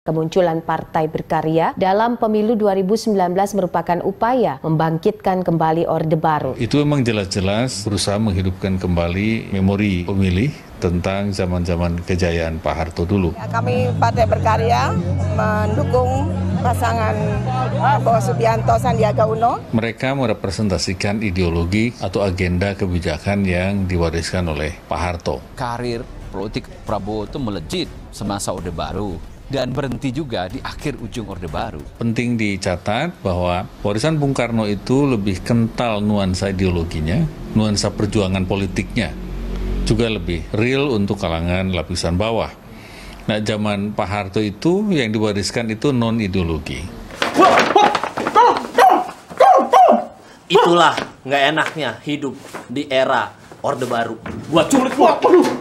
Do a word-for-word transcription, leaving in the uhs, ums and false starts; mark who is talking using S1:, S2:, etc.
S1: Kemunculan Partai Berkarya dalam pemilu dua ribu sembilan belas merupakan upaya membangkitkan kembali Orde Baru.
S2: Itu memang jelas-jelas berusaha menghidupkan kembali memori pemilih tentang zaman-zaman kejayaan Pak Harto dulu.
S3: Ya, kami Partai Berkarya mendukung pasangan Prabowo Subianto Sandiaga Uno.
S2: Mereka merepresentasikan ideologi atau agenda kebijakan yang diwariskan oleh Pak Harto.
S4: Karir politik Prabowo itu melejit semasa Orde Baru dan berhenti juga di akhir ujung Orde Baru.
S2: Penting dicatat bahwa warisan Bung Karno itu lebih kental nuansa ideologinya, nuansa perjuangan politiknya, juga lebih real untuk kalangan lapisan bawah. Nah, zaman Pak Harto itu yang diwariskan itu non-ideologi.
S5: Itulah nggak enaknya hidup di era Orde Baru. Gua culik gua.